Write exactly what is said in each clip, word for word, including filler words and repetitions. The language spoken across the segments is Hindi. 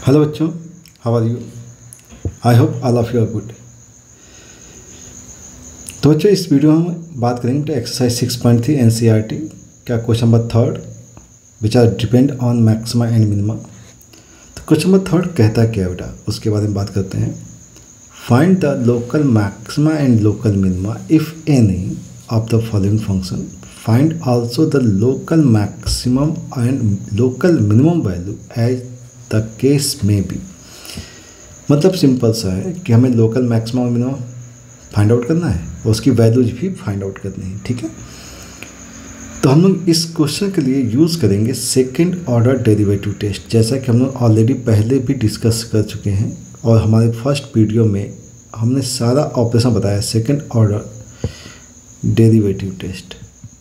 हेलो बच्चों, how are you? I hope all of you are good. तो बच्चों, इस वीडियो में हम बात करेंगे exercise six point three N C R T क्या question number third which are depend on maxima and minima. तो क्वेश्चन नंबर थर्ड कहता क्या है बेटा, उसके बारे में बात करते हैं। Find the local maxima and local minima if any of the following function. Find also the local maximum and local minimum value as the case में बी। मतलब सिंपल सा है कि हमें लोकल मैक्सिमम और मिनिमम फाइंड आउट करना है और उसकी वैल्यूज भी फाइंड आउट करनी है। ठीक है, तो हम लोग इस क्वेश्चन के लिए यूज़ करेंगे सेकंड ऑर्डर डेरिवेटिव टेस्ट, जैसा कि हम लोग ऑलरेडी पहले भी डिस्कस कर चुके हैं और हमारे फर्स्ट वीडियो में हमने सारा ऑपरेशन बताया सेकंड ऑर्डर डेरिवेटिव टेस्ट।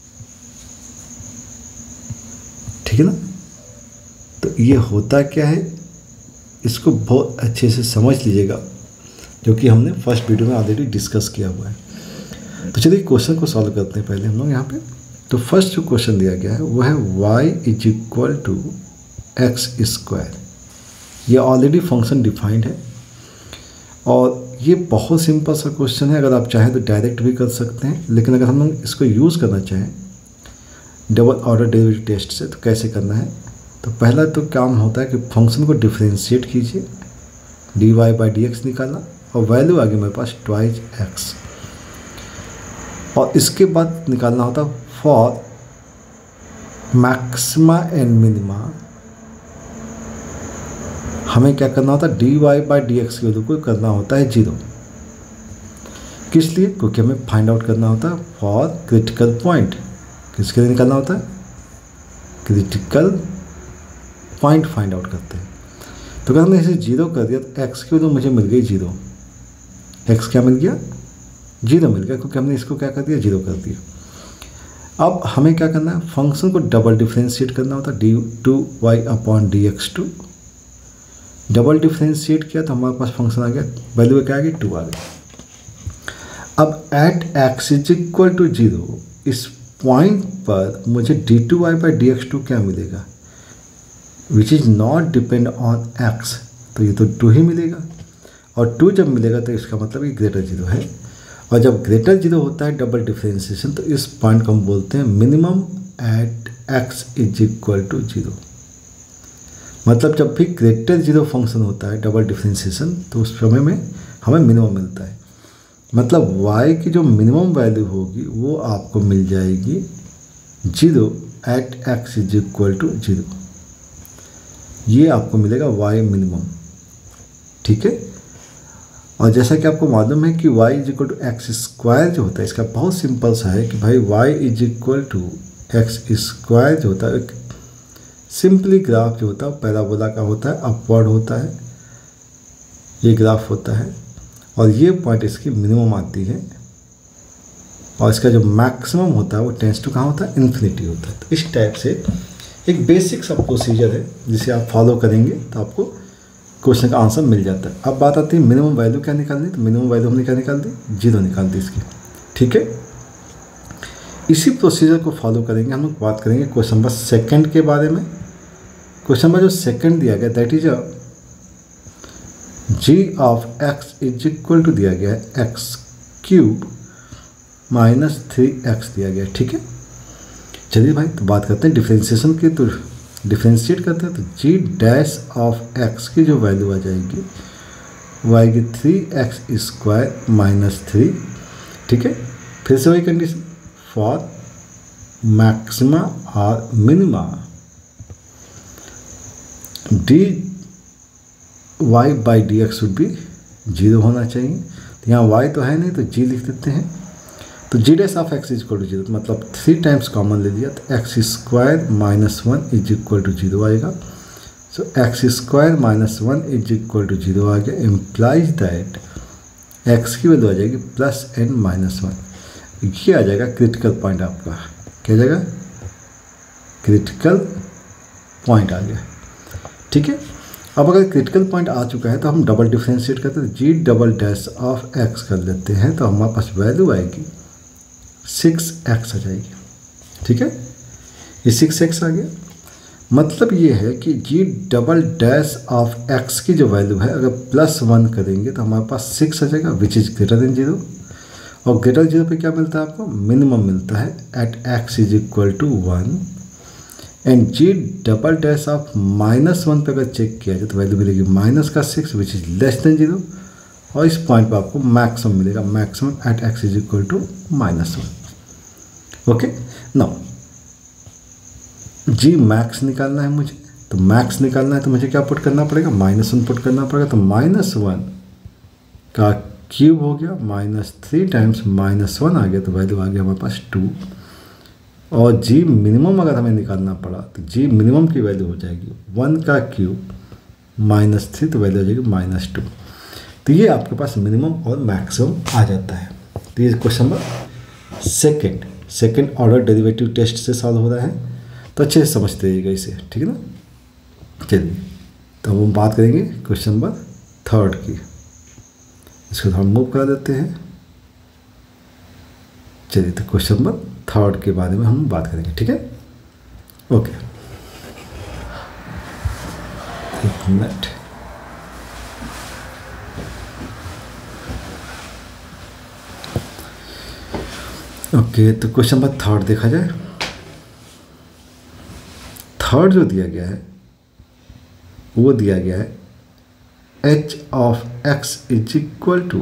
ठीक है ना, तो ये होता क्या है इसको बहुत अच्छे से समझ लीजिएगा, जो कि हमने फर्स्ट वीडियो में ऑलरेडी डिस्कस किया हुआ है। तो चलिए क्वेश्चन को सॉल्व करते हैं पहले हम लोग यहाँ पे। तो फर्स्ट जो क्वेश्चन दिया गया है वो है y is equal to x square. ये ऑलरेडी फंक्शन डिफाइंड है और ये बहुत सिंपल सा क्वेश्चन है। अगर आप चाहें तो डायरेक्ट भी कर सकते हैं, लेकिन अगर हम लोग इसको यूज़ करना चाहें डबल ऑर्डर डेरिवेटिव टेस्ट से तो कैसे करना है। तो पहला तो काम होता है कि फंक्शन को डिफ्रेंशिएट कीजिए, d y by d x निकालना और वैल्यू आ गई मेरे पास ट्वाइस एक्स, और इसके बाद निकालना होता फॉर मैक्सिमा एंड मिनिमा। हमें क्या करना होता है, d y by d x की वैल्यू को करना होता है जीरो। किस लिए? क्योंकि हमें फाइंड आउट करना होता है फॉर क्रिटिकल पॉइंट। किसके लिए निकालना होता है? क्रिटिकल पॉइंट फाइंड आउट करते हैं। तो अगर हमने इसे जीरो कर दिया तो एक्स की वैल्यू मुझे मिल गई जीरो। एक्स क्या मिल गया? जीरो मिल गया, क्योंकि हमने इसको क्या कर दिया, जीरो कर दिया। अब हमें क्या करना है, फंक्शन को डबल डिफ्रेंशिएट करना होता है, d two y upon d x two. Double differentiate किया तो हमारे पास फंक्शन आ गया, वैल्यू क्या आ गई, टू आ गई। अब at x is equal to zero, इस पॉइंट पर मुझे d two y by d x two क्या मिलेगा, which is not depend on x. तो ये तो टू ही मिलेगा, और टू जब मिलेगा तो इसका मतलब ये ग्रेटर जीरो है। और जब ग्रेटर जीरो होता है डबल डिफ्रेंशिएशन, तो इस पॉइंट को हम बोलते हैं minimum at x is equal to zero. मतलब जब भी ग्रेटर जीरो फंक्शन होता है डबल डिफ्रेंशिएशन, तो उस समय में हमें मिनिमम मिलता है। मतलब y की जो मिनिमम वैल्यू होगी वो आपको मिल जाएगी zero at x is equal to zero. ये आपको मिलेगा y मिनिमम। ठीक है, और जैसा कि आपको मालूम है कि y is equal to x square जो होता है, इसका बहुत सिंपल सा है कि भाई y is equal to x square जो होता है, एक सिंपली ग्राफ जो होता है पैराबोला का होता है, अपवर्ड होता है, ये ग्राफ होता है और ये पॉइंट इसकी मिनिमम आती है, और इसका जो मैक्सिमम होता है वो टेंस टू कहाँ होता है, इन्फिनिटी होता है। तो इस टाइप से एक बेसिक सा प्रोसीजर है जिसे आप फॉलो करेंगे तो आपको क्वेश्चन का आंसर मिल जाता है। अब बात आती है मिनिमम वैल्यू क्या निकालनी, तो मिनिमम वैल्यू हमने क्या निकाल दी, जीरो निकाल दी इसकी। ठीक है, इसी प्रोसीजर को फॉलो करेंगे हम लोग। बात करेंगे क्वेश्चन नंबर सेकेंड के बारे में। क्वेश्चन नंबर जो सेकेंड दिया गया that is a g of x is equal to दिया गया है x cube minus three x दिया गया है। ठीक है, चलिए भाई तो बात करते हैं डिफ्रेंशिएशन की। तो डिफ्रेंशिएट करते हैं तो जी डैश ऑफ एक्स की जो वैल्यू आ जाएगी वो आएगी three x square minus three. ठीक है, फिर से वही कंडीशन फॉर मैक्सिमा और minima d y by d x should भी जीरो होना चाहिए। तो यहाँ वाई तो है नहीं तो जी लिख देते हैं। तो g dash of x is equal to zero, मतलब थ्री टाइम्स कॉमन ले लिया तो x square minus one is equal to zero आएगा। So x square minus one is equal to zero आ गया, इम्प्लाइज दैट एक्स की वैल्यू आ जाएगी प्लस एन माइनस वन। ये आ जाएगा क्रिटिकल पॉइंट आपका, क्या जाएगा, क्रिटिकल पॉइंट आ गया। ठीक है, अब अगर क्रिटिकल पॉइंट आ चुका है तो हम डबल डिफ्रेंशिएट करते हैं, जी डबल डैश ऑफ एक्स कर लेते हैं तो हमारे पास वैल्यू आएगी सिक्स एक्स आ जाएगी। ठीक है, ये सिक्स एक्स आ गया। मतलब ये है कि g double dash of x की जो वैल्यू है अगर प्लस वन करेंगे तो हमारे पास सिक्स आ जाएगा which is greater than zero. और ग्रेटर जीरो पे क्या मिलता है आपको, मिनिमम मिलता है at x is equal to one. And g double dash of minus one पे अगर चेक किया जाए तो वैल्यू मिलेगी माइनस का six which is less than zero. और इस पॉइंट पर आपको मैक्सिमम मिलेगा, maximum at x is equal to minus one. Okay, now g max निकालना है मुझे, तो मैक्स निकालना है तो मुझे क्या पुट करना पड़ेगा, माइनस वन पुट करना पड़ेगा। तो माइनस वन का क्यूब हो गया minus three times minus one आ गया, तो वैल्यू आ गया हमारे पास टू। और जी मिनिमम अगर हमें निकालना पड़ा तो जी मिनिमम की वैल्यू हो जाएगी वन का क्यूब माइनस थ्री, तो वैल्यू हो जाएगी माइनस टू। तो ये आपके पास मिनिमम और मैक्सिमम आ जाता है। तो ये question number second second order derivative test से सॉल्व हो रहा है, तो अच्छे से समझते रहिएगा इसे, ठीक है ना। चलिए तो अब हम बात करेंगे क्वेश्चन नंबर थर्ड की। इसको हम मूव करा देते हैं। चलिए तो क्वेश्चन नंबर थर्ड के बारे में हम बात करेंगे, ठीक है। ओके, एक मिनट। ओके, तो क्वेश्चन नंबर थर्ड देखा जाए। थर्ड जो दिया गया है वो दिया गया है h of x is equal to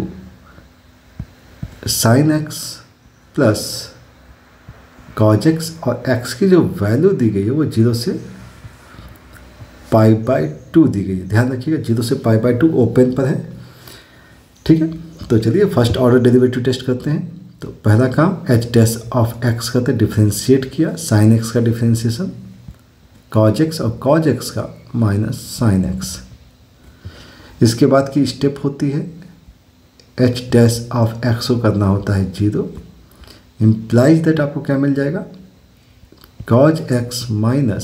sine x plus cos x, और एक्स की जो वैल्यू दी गई है वो जीरो से पाई बाई टू दी गई है। ध्यान रखिएगा जीरो से पाई बाई टू ओपन पर है, ठीक है। तो चलिए फर्स्ट ऑर्डर डेरिवेटिव टेस्ट करते हैं। तो पहला काम एच डैश ऑफ एक्स करते डिफ्रेंशिएट किया, साइन एक्स का डिफ्रेंशिएशन, कॉज एक्स और कॉज एक्स का माइनस साइन एक्स। इसके बाद की स्टेप होती है एच डैश ऑफ एक्स को करना होता है जीरो, इम्प्लाइज दैट आपको क्या मिल जाएगा, cos x minus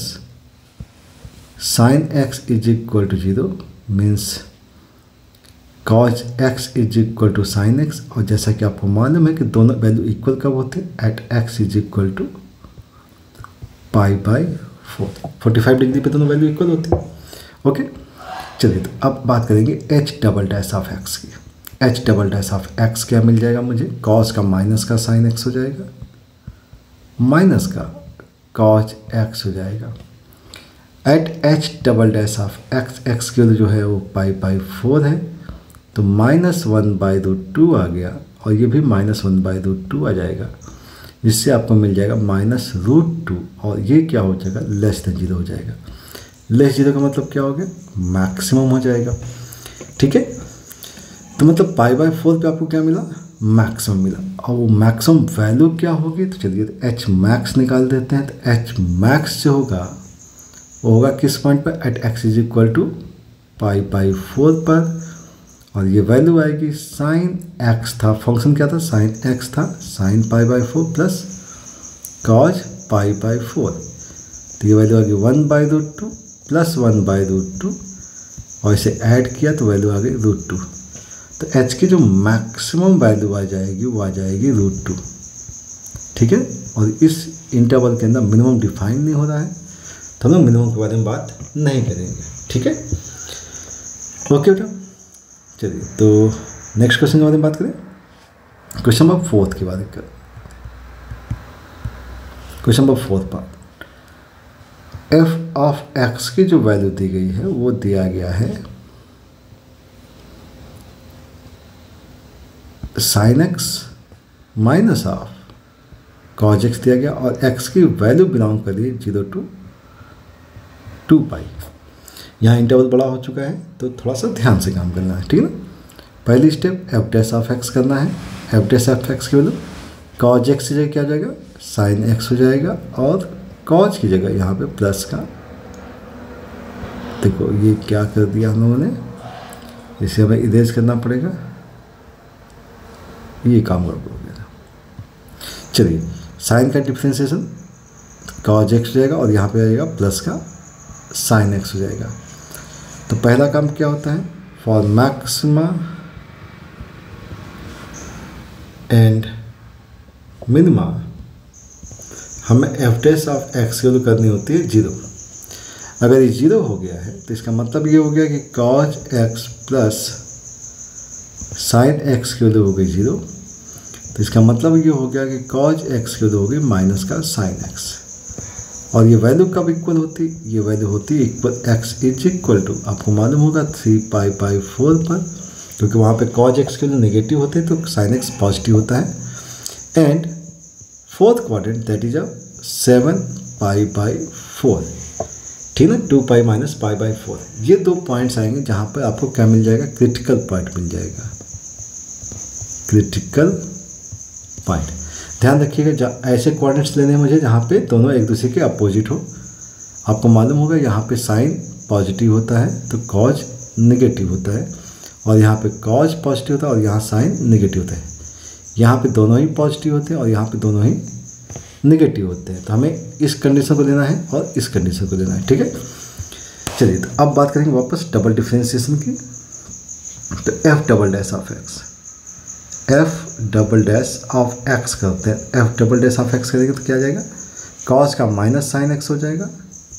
sine x is equal to zero, means cos x is equal to sine x. और जैसा कि आपको मालूम है कि दोनों वैल्यू इक्वल कब होते हैं, at x is equal to pi by four, forty five degree पे दोनों वैल्यू इक्वल होती है। ओके, चलिए तो अब बात करेंगे H double dash of x की। H double dash of x क्या मिल जाएगा मुझे, कॉस का माइनस का साइन एक्स हो जाएगा, माइनस का कॉज एक्स हो जाएगा। At H double dash of x, x की जो है वो पाई बाई फोर है, तो minus one by root two आ गया, और ये भी minus one by root two आ जाएगा, जिससे आपको मिल जाएगा माइनस रूट टू, और ये क्या हो जाएगा, लेस देन जीरो हो जाएगा। लेस जीरो का मतलब क्या हो गया, मैक्सिमम हो जाएगा, ठीक है। तो मतलब पाई बाई फोर पे आपको क्या मिला, मैक्सिमम मिला। और वो मैक्सिमम वैल्यू क्या होगी, तो चलिए एच मैक्स निकाल देते हैं। तो एच मैक्स जो होगा वो होगा किस पॉइंट पर, at x is equal to pi by four पर, और ये वैल्यू आएगी साइन एक्स था, फंक्शन क्या था, साइन एक्स था, sine pi by four plus cos pi by four, तो ये वैल्यू आ गई one by root two plus one by root two, और इसे ऐड किया तो वैल्यू आ गई रूट टू। तो एच की जो मैक्सिमम वैल्यू आ जाएगी वो आ जाएगी रूट टू, ठीक है। और इस इंटरवल के अंदर मिनिमम डिफाइन नहीं हो रहा है, तो हम लोग मिनिमम के बारे में बात नहीं करेंगे, ठीक है। ओके बेटा, चलिए तो नेक्स्ट क्वेश्चन के बारे में बात करें। क्वेश्चन नंबर फोर्थ के बारे में करें। Question number fourth part, F of x की जो वैल्यू दी गई है वो दिया गया है sine x minus of cos x दिया गया, और एक्स की वैल्यू बिलोंग कर रही है जीरो टू टू पाई। यहाँ इंटरवल बड़ा हो चुका है तो थोड़ा सा ध्यान से काम करना है, ठीक है ना। पहली step F dash of x करना है। एफ डैश ऑफ एक्स की वैल्यू कॉज एक्स की जगह क्या हो जाएगा, साइन एक्स हो जाएगा, और कॉज की जगह यहाँ पे प्लस का, देखो ये क्या कर दिया हम लोगों ने, इसे हमें इरेज करना पड़ेगा, ये काम गड़बड़ हो गया। चलिए साइन का डिफ्रेंशिएशन कॉज एक्स हो जाएगा, और यहाँ पे आएगा प्लस का साइन एक्स हो जाएगा। तो पहला काम क्या होता है, फॉर मैक्सिमा एंड मिनिमा हमें एफ डैश ऑफ एक्स की वैल्यू करनी होती है जीरो। अगर ये जीरो हो गया है तो इसका मतलब ये हो गया कि cos x plus sine x की वैल्यू हो गई जीरो, तो इसका मतलब ये हो गया कि कॉज एक्स की वैल्यू हो गई माइनस का साइन एक्स। और ये वैल्यू कब इक्वल होती, ये वैल्यू होती है equal x is equal to, आपको मालूम होगा थ्री पाई बाई फोर पर, क्योंकि वहाँ पे कॉज एक्स के वैल्यू नेगेटिव होते हैं तो साइन एक्स पॉजिटिव होता है। And fourth quadrant that is a seven pi by four, ठीक है ना, two pi minus pi by four. ये दो पॉइंट्स आएंगे जहाँ पर आपको क्या मिल जाएगा, क्रिटिकल पॉइंट मिल जाएगा, क्रिटिकल पॉइंट। ध्यान रखिएगा ऐसे कोऑर्डिनेट्स लेने हैं मुझे जहाँ पे दोनों एक दूसरे के अपोजिट हो। आपको मालूम होगा यहाँ पे साइन पॉजिटिव होता है तो कॉज नेगेटिव होता है, और यहाँ पे कॉज पॉजिटिव होता है और यहाँ साइन नेगेटिव होता है। यहाँ पे दोनों ही पॉजिटिव होते हैं और यहाँ पे दोनों ही नेगेटिव होते हैं। तो हमें इस कंडीशन को लेना है और इस कंडीशन को लेना है, ठीक है। चलिए तो अब बात करेंगे वापस डबल डिफ्रेंशिएशन की। तो F double dash of x, F double dash of x करते हैं। F double dash of x करेंगे तो क्या आ जाएगा, कॉस का माइनस साइन एक्स हो जाएगा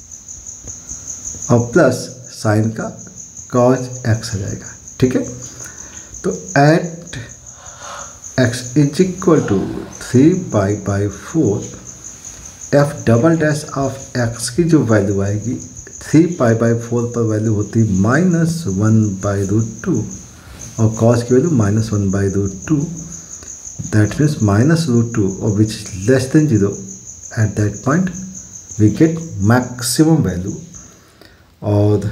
और प्लस साइन का कॉज एक्स हो जाएगा, ठीक है। तो at x is equal to three pi by four, F double dash of x की जो वैल्यू आएगी थ्री पाई बाई फोर पर वैल्यू होती minus one by root two, और कॉस की value minus one by root two, that means minus root two और which is less than zero. At that point we get maximum value. और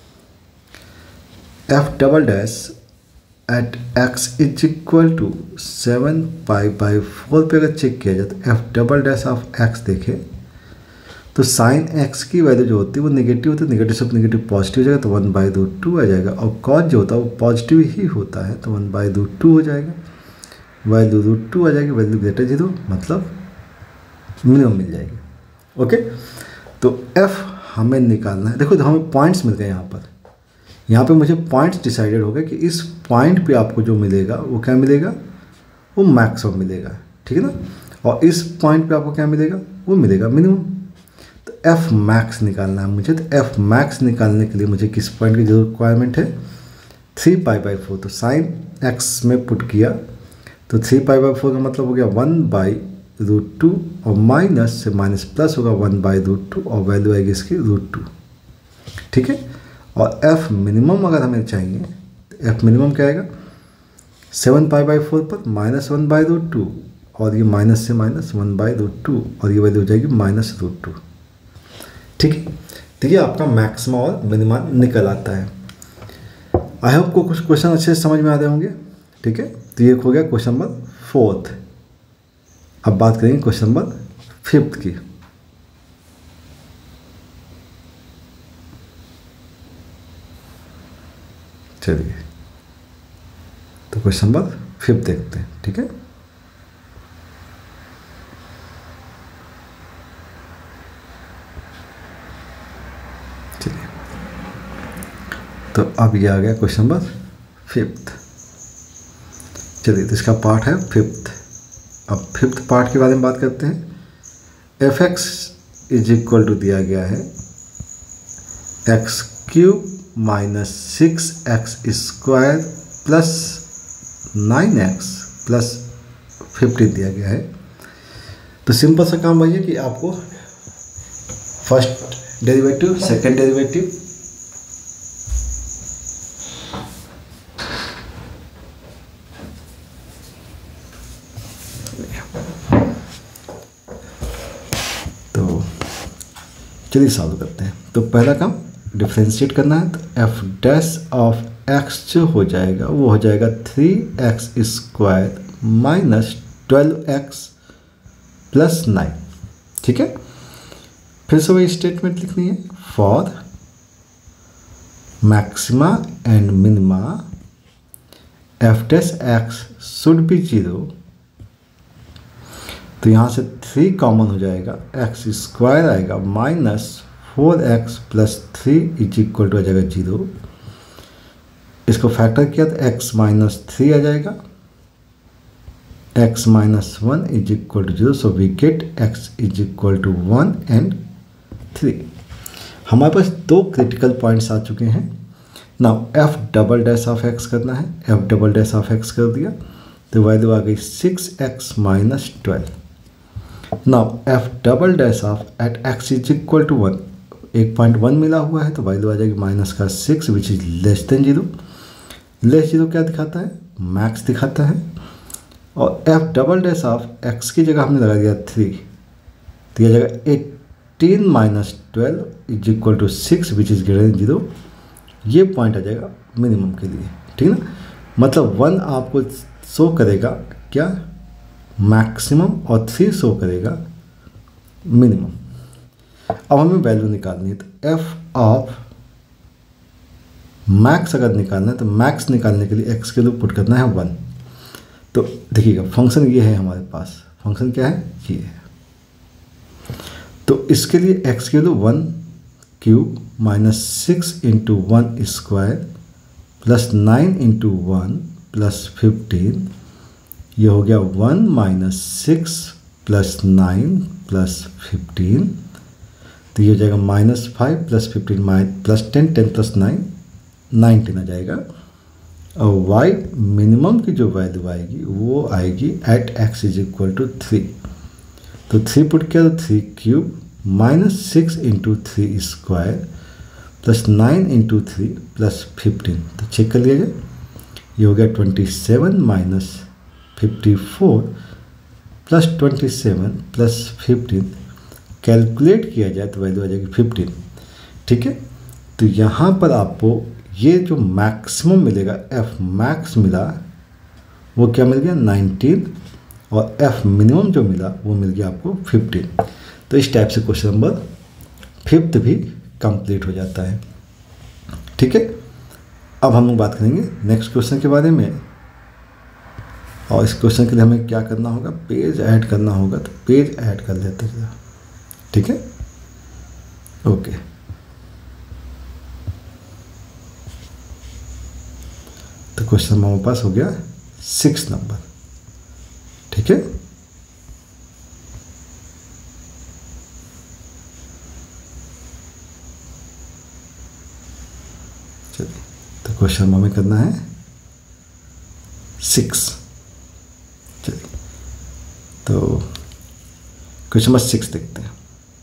F double dash at x is equal to seven pi by four पर अगर चेक किया जाए तो F double dash of x देखें तो साइन एक्स की वैल्यू जो होती है वो नेगेटिव होती है, नेगेटिव से नेगेटिव पॉजिटिव हो जाएगा तो वन बाई रूट टू आ जाएगा, और कॉज जो होता है वो पॉजिटिव ही होता है तो वन बाई रूट टू हो जाएगा, वैल्यू रूट टू आ जाएगी, वैल्यू ग्रेटर जीरो मतलब मिनिमम मिल जाएगी। ओके, तो एफ हमें निकालना है। देखो हमें पॉइंट्स मिल गए यहाँ पर, यहाँ पे मुझे पॉइंट्स डिसाइडेड हो गए कि इस पॉइंट पे आपको जो मिलेगा वो क्या मिलेगा, वो मैक्सिमम मिलेगा, ठीक है ना, और इस पॉइंट पे आपको क्या मिलेगा, वो मिलेगा मिनिमम। तो एफ मैक्स निकालना है मुझे। तो एफ मैक्स निकालने के लिए मुझे किस पॉइंट की जरूर रिक्वायरमेंट है, थ्री पाई बाई फोर। तो साइन एक्स में पुट किया तो थ्री पाई बाई फोर का मतलब हो गया वन बाई रूट टू, और माइनस से माइनस प्लस होगा वन बाई रूट टू, और वैल्यू आएगी इसकी रूट टू, ठीक है। और एफ मिनिमम अगर हमें चाहिए तो एफ मिनिमम क्या आएगा, सेवन पाई बाई फोर पर minus one by root two, और ये माइनस से minus one by root two, और ये वैल्यू हो जाएगी माइनस रूट टू, ठीक है। देखिए आपका मैक्सिमा और मिनिमा निकल आता है। आई होप को कुछ क्वेश्चन अच्छे से समझ में आ रहे होंगे, ठीक है। तो ये हो गया क्वेश्चन नंबर फोर्थ। अब बात करेंगे क्वेश्चन नंबर फिफ्थ की। चलिए तो क्वेश्चन नंबर फिफ्थ देखते हैं, ठीक है। चलिए तो अब ये आ गया क्वेश्चन नंबर फिफ्थ। चलिए तो इसका पार्ट है फिफ्थ। अब फिफ्थ पार्ट के बारे में बात करते हैं। F x is equal to दिया गया है x cube minus six x square plus nine x plus fifteen दिया गया है। तो सिंपल सा काम वही है कि आपको फर्स्ट डेरिवेटिव, सेकंड डेरिवेटिव, तो चलिए सॉल्व करते हैं। तो पहला काम डिफ्रेंशिएट करना है। तो एफ डैश ऑफ एक्स जो हो जाएगा वो हो जाएगा three x square minus twelve x plus nine, ठीक है। फिर से वही स्टेटमेंट लिखनी है, for maxima and minima F dash x should be zero. तो यहाँ से थ्री कॉमन हो जाएगा, एक्स स्क्वायर आएगा minus four x plus three is equal to आ जाएगा जीरो। इसको फैक्टर किया तो एक्स माइनस थ्री आ जाएगा, x minus one is equal to zero. So we get x is equal to one and three. हमारे पास दो क्रिटिकल पॉइंट्स आ चुके हैं। Now F double dash of x करना है, F double dash of x कर दिया तो वैल्यू आ गई six x minus twelve. Now F double dash of at x is equal to one, एक पॉइंट वन मिला हुआ है तो वैल्यू आ जाएगी माइनस का six which is less than zero. Less zero क्या दिखाता है? मैक्स दिखाता है। और F double dash of x की जगह हमने लगा दिया थ्री, तो यह जगह eighteen minus twelve is equal to six which is greater than zero. ये पॉइंट आ जाएगा मिनिमम के लिए, ठीक ना। मतलब वन आपको शो करेगा क्या? मैक्सिमम, और थ्री शो करेगा मिनिमम। अब हमें वैल्यू निकालनी है, तो एफ ऑफ मैक्स अगर निकालना है तो मैक्स निकालने के लिए एक्स के लिए पुट करना है वन। तो देखिएगा फंक्शन ये है हमारे पास, फंक्शन क्या है? ये है। तो इसके लिए एक्स के लिए one cube minus six into one square plus nine into one plus fifteen, ये हो गया one minus six plus nine plus fifteen, तो ये हो जाएगा minus five plus fifteen minus plus ten, ten plus nine nineteen आ जाएगा। और वाई मिनिमम की जो वैल्यू आएगी वो आएगी at x is equal to three. तो थ्री पुट किया तो three cube minus six into three square plus nine into three plus fifteen, तो चेक कर लिया जाए। ये हो गया twenty seven minus fifty four plus twenty seven plus fifteen, calculate किया जाए तो वैल्यू आ जाएगी फिफ्टीन, ठीक है। तो यहाँ पर आपको ये जो मैक्सिमम मिलेगा, एफ मैक्स मिला वो क्या मिल गया? नाइनटीन, और एफ मिनिमम जो मिला वो मिल गया आपको फिफ्टीन। तो इस टाइप से क्वेश्चन नंबर फिफ्थ भी कंप्लीट हो जाता है, ठीक है। अब हम लोग बात करेंगे नेक्स्ट क्वेश्चन के बारे में, और इस क्वेश्चन के लिए हमें क्या करना होगा? पेज ऐड करना होगा। तो पेज ऐड कर लेते हैं, ठीक है, ओके। तो क्वेश्चन हमारे पास हो गया सिक्स नंबर, ठीक है। चलिए, तो क्वेश्चन हमें करना है सिक्स। चलिए, तो क्वेश्चन नंबर सिक्स देखते हैं।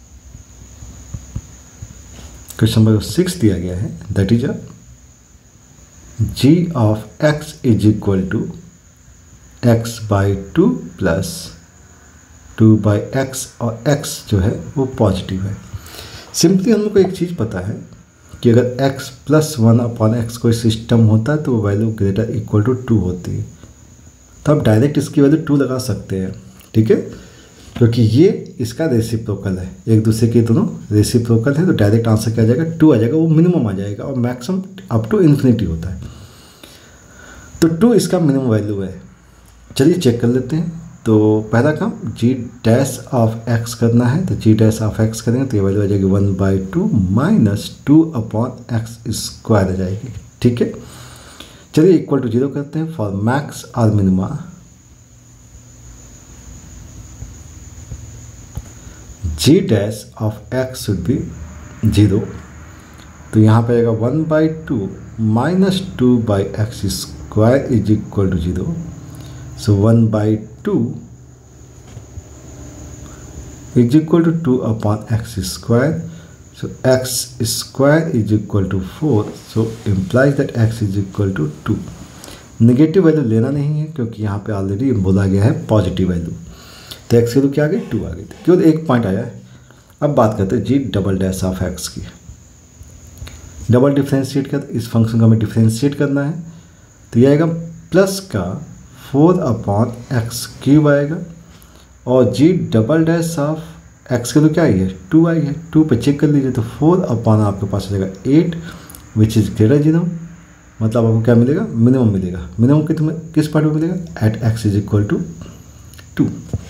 क्वेश्चन नंबर सिक्स दिया गया है, that is a g of x is equal to x by two plus two by x, और x जो है वो पॉजिटिव है। सिंपली हम लोग को एक चीज़ पता है कि अगर x plus one upon x कोई सिस्टम होता है तो वो value greater equal to two होती है। तो आप डायरेक्ट इसकी वैल्यू टू लगा सकते हैं, ठीक है, क्योंकि ये इसका रेसिप्रोकल है, एक दूसरे के दोनों रेसिप्रोकल है। तो डायरेक्ट आंसर क्या आ जाएगा? टू आ जाएगा, वो मिनिमम आ जाएगा, और मैक्सिमम अप टू इन्फिनिटी होता है। तो टू इसका मिनिमम वैल्यू है। चलिए चेक कर लेते हैं। तो पहला काम जी डैश ऑफ एक्स करना है, तो जी डैश ऑफ एक्स करेंगे तो ये वैल्यू आ जाएगी one by two minus two upon x square आ जाएगी, ठीक है। चलिए इक्वल टू जीरो करते हैं फॉर मैक्स और minima. G dash of x should be zero, तो यहाँ पे आएगा one by two minus two by x square is equal to zero. So one by two is equal to two upon x square. So x square is equal to four, so implies that x is equal to two. Negative value लेना नहीं है क्योंकि यहाँ पे ऑलरेडी बोला गया है पॉजिटिव वैल्यू। तो एक्स की तो क्या आ गई? टू आ गई थी, केवल एक पॉइंट आया है। अब बात करते हैं जी डबल डैश ऑफ एक्स की। डबल डिफ्रेंशिएट कर, इस फंक्शन को हमें डिफ्रेंशिएट करना है, तो ये आएगा प्लस का फोर अपॉन एक्स क्यूब आएगा, और G double dash of x के तो क्या आई है? टू आई है। टू पे चेक कर लीजिए तो फोर अपॉन आपके पास आ जाएगा at which is greater zero, मतलब आपको क्या मिलेगा? मिनिमम मिलेगा। मिनिमम कित किस पार्ट में मिलेगा? At x is equal to two.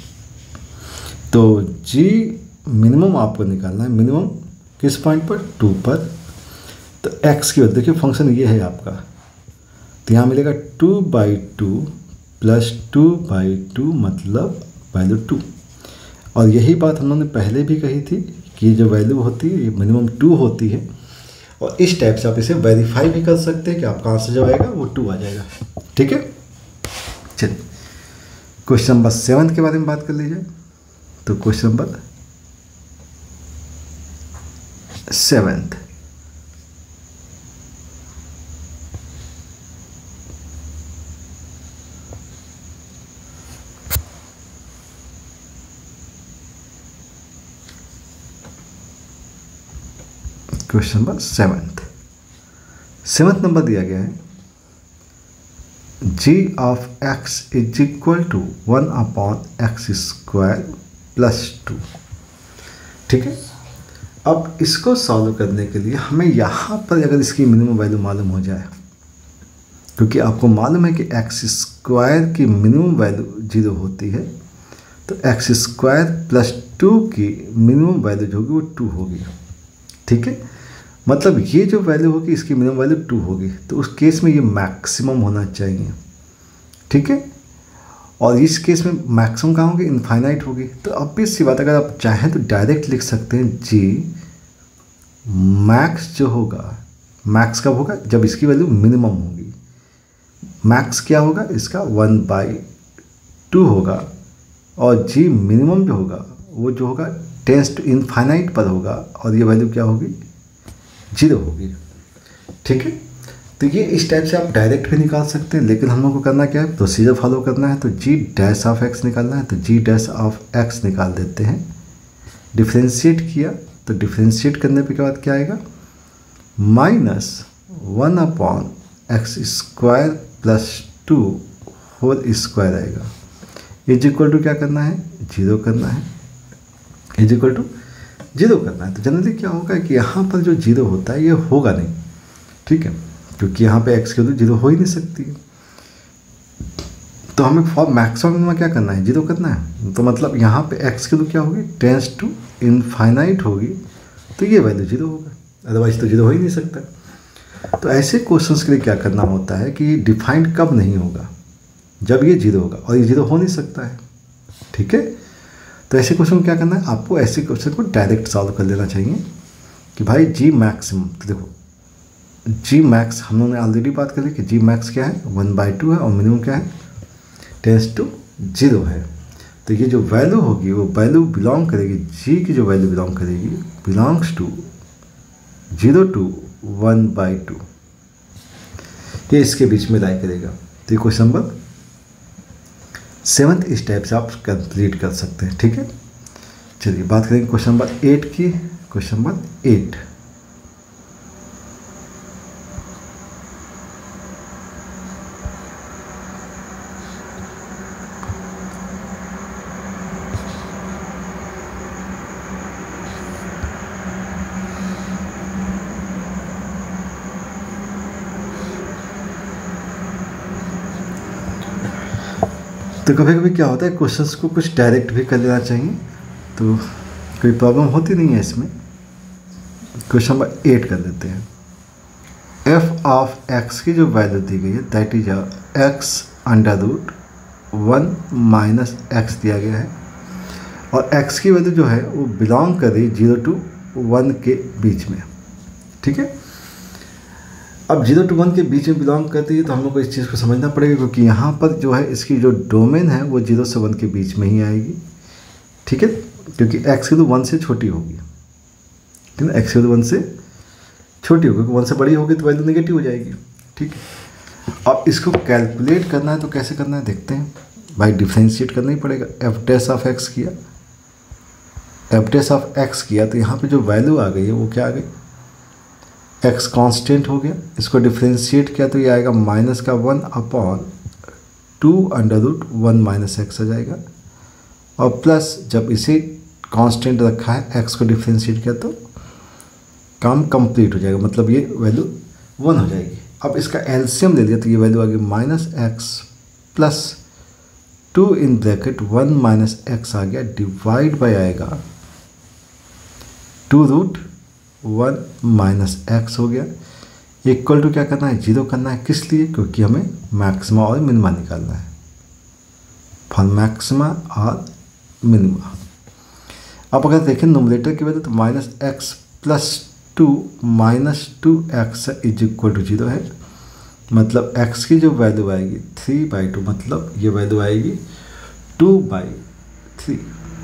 तो जी मिनिमम आपको निकालना है, मिनिमम किस पॉइंट पर? टू पर। तो एक्स की वैल्यू देखिए, फंक्शन ये है आपका, तो यहाँ मिलेगा two by two plus two by two मतलब वैल्यू टू। और यही बात हम लोगों ने पहले भी कही थी कि कि ये जो वैल्यू होती है ये मिनिमम टू होती है, और इस टाइप से आप इसे वेरीफाई भी कर सकते हैं कि आपका आंसर जो आएगा वो टू आ जाएगा। ठीक है, चलिए क्वेश्चन नंबर सेवन के बारे में बात कर ली जाए। तो question number seventh, question number seventh seventh number दिया गया है g of x is equal to one upon x square plus two. ठीक है, अब इसको सॉल्व करने के लिए हमें यहाँ पर अगर इसकी मिनिमम वैल्यू मालूम हो जाए, क्योंकि आपको मालूम है कि एक्स स्क्वायर की मिनिमम वैल्यू जीरो होती है, तो एक्स स्क्वायर प्लस टू की मिनिमम वैल्यू जो होगी वो टू होगी। ठीक है, मतलब ये जो वैल्यू होगी इसकी मिनिमम वैल्यू टू होगी, तो उस केस में ये मैक्सिमम होना चाहिए। ठीक है, और इस केस में मैक्सिमम कहाँ होगी, इनफाइनाइट होगी। तो अब भी सी बात, अगर आप चाहें तो डायरेक्ट लिख सकते हैं जी मैक्स जो होगा, मैक्स कब होगा, जब इसकी वैल्यू मिनिमम होगी। मैक्स क्या होगा, इसका वन बाई टू होगा, और जी मिनिमम जो होगा वो जो होगा टेंस टू इनफाइनाइट पर होगा, और ये वैल्यू क्या होगी, जीरो होगी। ठीक है, तो ये इस टाइप से आप डायरेक्ट भी निकाल सकते हैं, लेकिन हम लोग को करना क्या है, प्रोसीजर फॉलो करना है। तो जी डैश ऑफ एक्स निकालना है, तो जी डैश ऑफ एक्स निकाल देते हैं। डिफ्रेंशिएट किया तो डिफ्रेंशिएट करने पे के बाद क्या आएगा, minus one upon x square plus two whole square आएगा। इज इक्वल टू क्या करना है, जीरो करना है, इज इक्वल टू जीरो करना है। तो जनरली क्या होगा कि यहाँ पर जो जीरो होता है ये होगा नहीं। ठीक है, क्योंकि यहाँ पे एक्स की वैल्यू जीरो हो ही नहीं सकती है, तो हमें फॉर मैक्सिमम में क्या करना है, जीरो करना है। तो मतलब यहाँ पे एक्स की वैल्यू क्या होगी, टेंस टू इनफाइनाइट होगी, तो ये वैल्यू जीरो होगा, अदरवाइज तो जीरो हो ही नहीं सकता। तो ऐसे क्वेश्चंस के लिए क्या करना होता है कि डिफाइंड कब नहीं होगा, जब ये जीरो होगा, और ये जीरो हो नहीं सकता है। ठीक है, तो ऐसे क्वेश्चन को क्या करना है, आपको ऐसे क्वेश्चन को डायरेक्ट सॉल्व कर लेना चाहिए कि भाई जी मैक्सिमम, तो देखो जी मैक्स हम लोगों ने ऑलरेडी बात करी कि जी मैक्स क्या है, वन बाई टू है, और मिनिमम क्या है, टेंस टू जीरो है। तो ये जो वैल्यू होगी वो वैल्यू बिलोंग करेगी, जी की जो वैल्यू बिलोंग करेगी belongs to zero to one by two, ये इसके बीच में लाई करेगा। तो ये क्वेश्चन नंबर सेवन्थ इस टाइप से आप कंप्लीट कर सकते हैं। ठीक है, चलिए बात करेंगे क्वेश्चन नंबर एट की। क्वेश्चन नंबर एट, तो कभी कभी क्या होता है क्वेश्चंस को कुछ डायरेक्ट भी कर लेना चाहिए, तो कोई प्रॉब्लम होती नहीं है इसमें। क्वेश्चन नंबर एट कर देते हैं। एफ ऑफ एक्स की जो वैल्यू दी गई है that is x under root one minus x दिया गया है, और एक्स की वैल्यू जो है वो बिलोंग कर रही है जीरो टू वन के बीच में। ठीक है, अब जीरो टू वन के बीच में बिलोंग करती है, तो हम लोग को इस चीज़ को समझना पड़ेगा, क्योंकि यहाँ पर जो है इसकी जो डोमेन है वो जीरो से वन के बीच में ही आएगी। ठीक है, क्योंकि एक्स की तो वन से छोटी होगी, ठीक है ना, एक्स की तो वन से छोटी होगी, वन से बड़ी होगी तो वैल्यू नेगेटिव हो जाएगी। ठीक है, अब इसको कैलकुलेट करना है तो कैसे करना है देखते हैं। भाई डिफ्रेंशिएट करना ही पड़ेगा। एफ डैश ऑफ एक्स किया, एफ डैश ऑफ एक्स किया, तो यहाँ पे जो वैल्यू आ गई है वो क्या आ गई, एक्स कांस्टेंट हो गया। इसको डिफ्रेंशिएट किया तो ये आएगा माइनस का one upon two under root one minus x आ जाएगा, और प्लस जब इसे कांस्टेंट रखा है एक्स को डिफ्रेंशिएट किया तो काम कंप्लीट हो जाएगा, मतलब ये वैल्यू वन हो जाएगी। अब इसका एलसीएम ले लिया तो ये वैल्यू आ गई minus x plus two in bracket one minus x आ गया, डिवाइड बाय आएगा two root one minus x हो गया, इक्वल टू क्या करना है, जीरो करना है। किस लिए, क्योंकि हमें मैक्सिमा और मिनिमा निकालना है, फॉर मैक्सिमा और मिनिमा। अब अगर देखें नोमिनेटर की वजह तो minus x plus two minus two x is equal to zero है, मतलब x की जो वैल्यू आएगी थ्री बाई टू, मतलब ये वैल्यू आएगी टू बाई थ्री,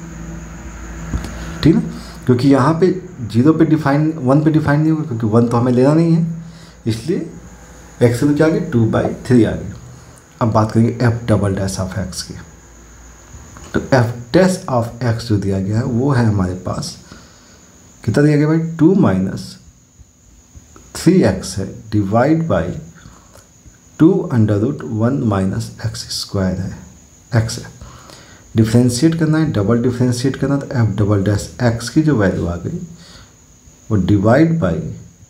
ठीक है, क्योंकि यहाँ पे जीरो पे डिफाइन वन पे डिफाइन नहीं होगा, क्योंकि वन तो हमें लेना नहीं है, इसलिए x की क्या आ गई टू बाई थ्री आ गई। अब बात करेंगे f double dash of x की, तो एफ डैश ऑफ एक्स जो दिया गया है वो है हमारे पास कितना दिया गया भाई, टू माइनस थ्री एक्स है divide by two under root one minus x square है, एक्स है। डिफ्रेंशिएट करना है, डबल डिफ्रेंशिएट करना, तो एफ डबल डैश एक्स की जो वैल्यू आ गई वो divide by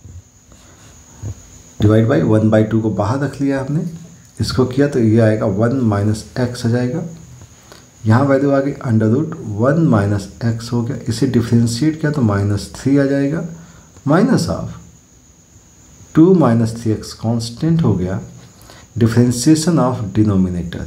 divide by one by two को बाहर रख लिया आपने, इसको किया तो ये आएगा वन माइनस एक्स आ जाएगा, यहाँ वैल्यू आ गई under root one minus x हो गया, इसे डिफ्रेंशिएट किया तो माइनस थ्री आ जाएगा, minus of two minus three x constant हो गया, डिफ्रेंशिएशन ऑफ डिनोमिनेटर,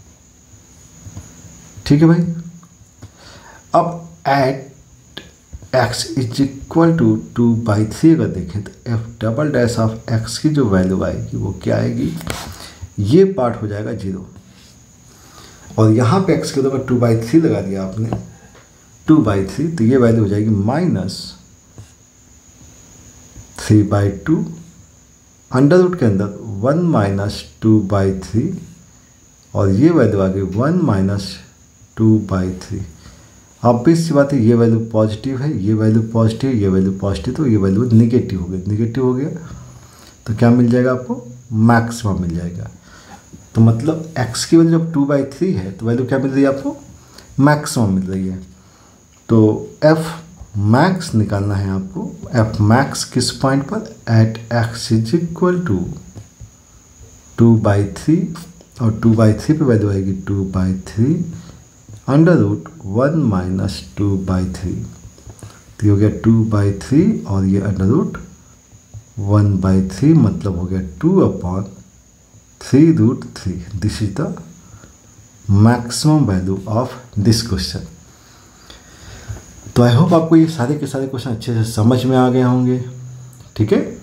ठीक है भाई। अब at x is equal to two by three अगर देखें तो F double dash of x की जो वैल्यू आएगी वो क्या आएगी, ये पार्ट हो जाएगा जीरो, और यहाँ पे एक्स के ऊपर टू बाई थ्री लगा दिया आपने, टू बाई थ्री, तो ये वैल्यू हो जाएगी minus three by two under root के अंदर one minus two by three, और ये वैल्यू आ गई one minus two by three. Obvious सी बात है ये वैल्यू पॉजिटिव है, ये वैल्यू पॉजिटिव, ये वैल्यू पॉजिटिव, तो ये वैल्यू निगेटिव हो गई, निगेटिव हो गया तो क्या मिल जाएगा आपको, मैक्सिमम मिल जाएगा। तो मतलब x की वैल्यू जब टू बाई थ्री है तो वैल्यू क्या मिल रही है आपको, मैक्सिमम मिल रही है। तो f मैक्स निकालना है आपको, f मैक्स किस पॉइंट पर, at x is equal to two by three, और टू बाई थ्री पर वैल्यू आएगी two by three under root one minus two by three, तो ये हो गया टू बाई थ्री और ये under root one by three, मतलब हो गया two upon three root three. This is the maximum value of this question. तो आई होप आपको ये सारे के सारे क्वेश्चन अच्छे से समझ में आ गए होंगे, ठीक है।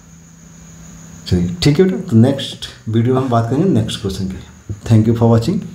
चलिए ठीक है बेटा, तो नेक्स्ट वीडियो में हम बात करेंगे नेक्स्ट क्वेश्चन की। Thank you for watching.